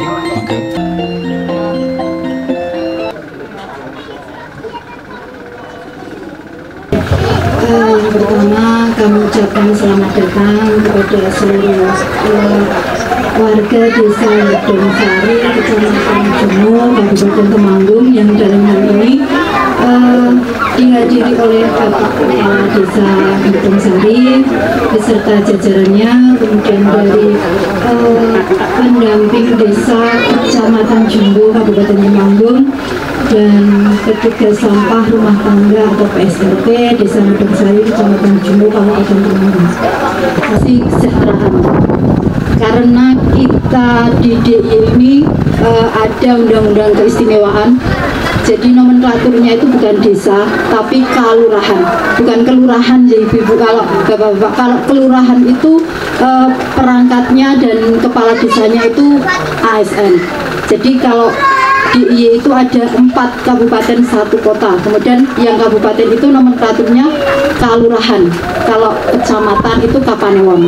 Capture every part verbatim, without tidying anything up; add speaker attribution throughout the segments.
Speaker 1: Oke.
Speaker 2: Uh, yang pertama kami ucapkan selamat datang kepada seluruh uh, warga desa Ledungsari, Kecamatan Jumo, Kabupaten Temanggung yang dalam hal ini uh, dihadiri oleh Bapak Kepala Desa Ledungsari beserta jajarannya, kemudian dari uh, pendamping desa Kecamatan Jumo, Kabupaten Temanggung, dan petugas sampah rumah tangga atau P S R T Desa Ledungsari, Kecamatan Jumo, Kabupaten Temanggung. Kasih kesejahteraan. Karena kita di D I Y ini uh, ada undang-undang keistimewaan, jadi nomenklaturnya itu bukan desa, tapi kelurahan, bukan kelurahan ya ibu-ibu. Kalau bapak-bapak, kalau kelurahan itu uh, perangkatnya dan kepala desanya itu A S N. Jadi kalau D I Y itu ada empat kabupaten satu kota, kemudian yang kabupaten itu nomenklaturnya kelurahan, kalau kecamatan itu Kapanewon.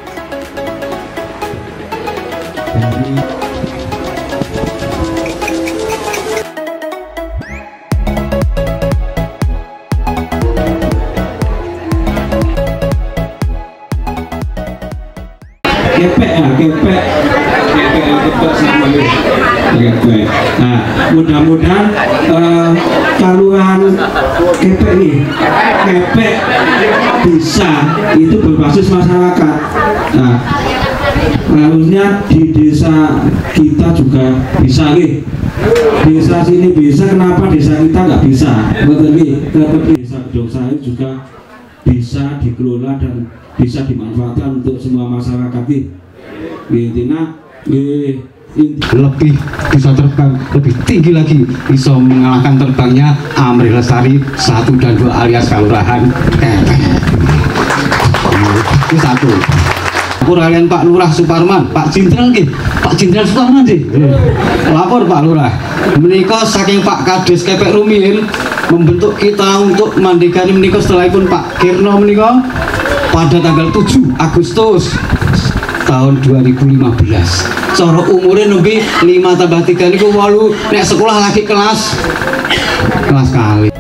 Speaker 3: Kepek ya, kepek, kepek, kepek sama kepek. Nah, mudah-mudahan uh, kelurahan kepek nih, kepek bisa itu berbasis masyarakat. Nah, harusnya di desa kita juga bisa nih. Desa sini bisa, kenapa desa kita nggak bisa? Betul nih, tetap desa Ledungsari juga bisa dikelola dan bisa dimanfaatkan untuk semua masyarakat nih. Intinya
Speaker 4: lebih bisa terbang lebih tinggi lagi, bisa mengalahkan terbangnya Amri Lestari satu dan dua alias kelurahan Kepek. Itu satu. Kalian Pak Lurah Suparman, Pak Jenderal nggih, Pak Jenderal Suparman sih. Lapor Pak Lurah. Menika saking Pak Kades Kepek rumiyin membentuk kita untuk mandekani menika setelahipun Pak Kirno menika pada tanggal tujuh Agustus tahun dua ribu lima belas. Cara umurnya nembe lima tambah tiga niku wolu, nek sekolah lagi kelas kelas kali.